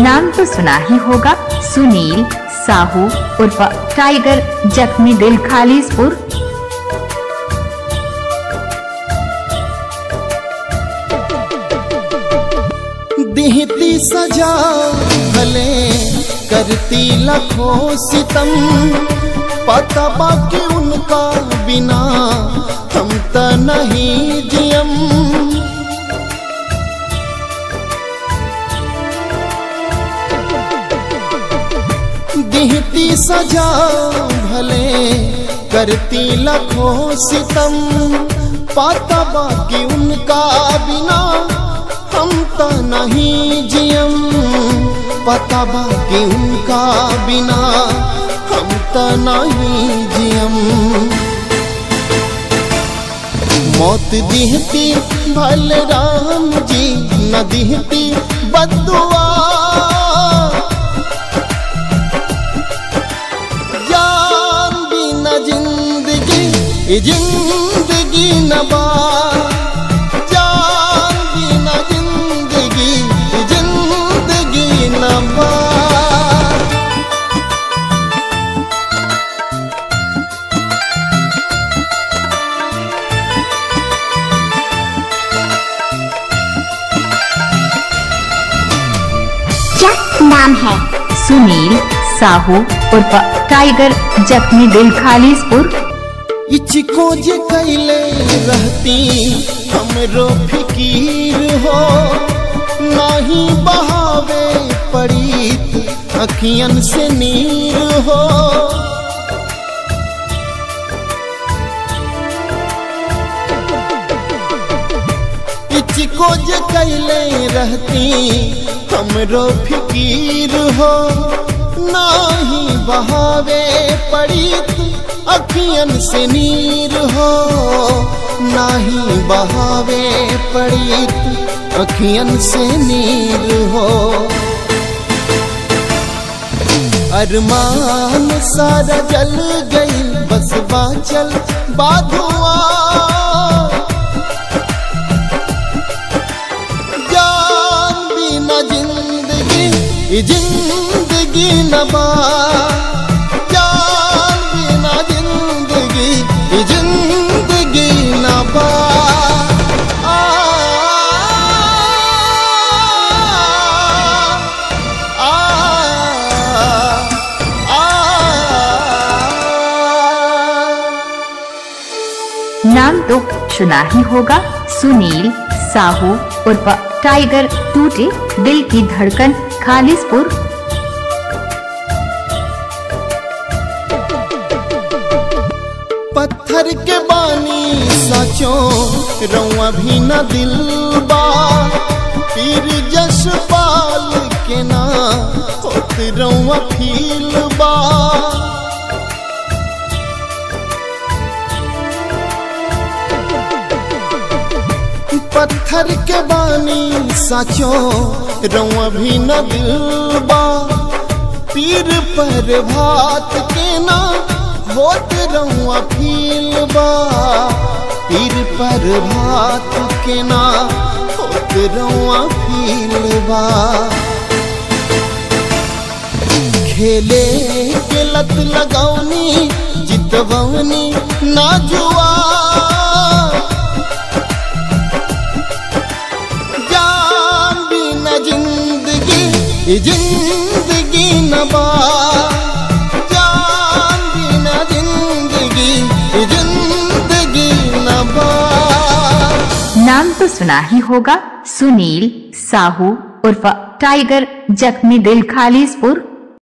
नाम तो सुना ही होगा, सुनील साहू उर्फ टाइगर, जख्मी दिल खालिसपुर। देहती सजा भले करती लाखों सितम, पता बाकी उनका बिना हम त नहीं जियम। देहती सजा भले करती लाखों सितम, पता बाकी उनका बिना हम त नहीं जियम। पता बाकी उनका बिना हम त नहीं जियम। मौत दिहती भले राम जी न दिहती बद्दुआ, जान बिना जिंदगी जिंदगी न बा, जान बिना जिंदगी जिंदगी न बा। नाम है सुनील साहू उर्फ टाइगर, जख्मी दिल खालिसपुर। इचको जे कैले रहती हमरो फिकीर हो, नाही बहावे पड़ीत अखियन से नीर हो। इचको जे कैले रहती हमरो फिकीर हो, नाही बहावे पड़ीत अखियन से नीर हो। नाही बहावे पड़ीत अखियन से नीर हो। अरमान सारा जल गई बस बाँचल बाधुआ, जान बिना जिंदगी जिंदगी न बा, जान बिना जिंदगी जिंदगी न बा। नाम तो सुना ही होगा, सुनील साहू उर्फ टाइगर, टूटे दिल की धड़कन खालिसपुर। पत्थर के बानी सचो रौआ भी न दिल बा, पीर जसपाल के ना होत रौआ फील बा। पत्थर के बानी सचो रौआ भी न दिल बा, पीर पर भात के ना होत रौआ फील बा। पीर पर भात के ना होत रौआ फील बा। खेले के लत लगौनी जितवनी ना जुआ, जान बिना जिंदगी जिंदगी न बा, जान बिना जिंदगी जिंदगी न बा। नाम तो सुना ही होगा, सुनील साहू उर्फ टाइगर, जख्मी दिल खालिसपुर।